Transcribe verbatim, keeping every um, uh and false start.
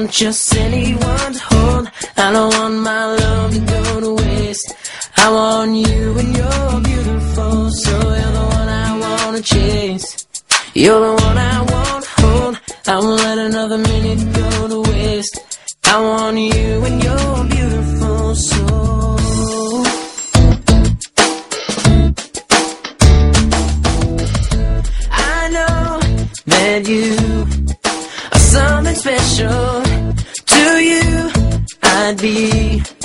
want just anyone to hold. I don't want my love to go to waste. I want you and you're beautiful, so you're the one I wanna chase. You're the one I want to hold. I won't let another minute go to waste. I want you and you're beautiful, so I know that you are something special. To you I'd be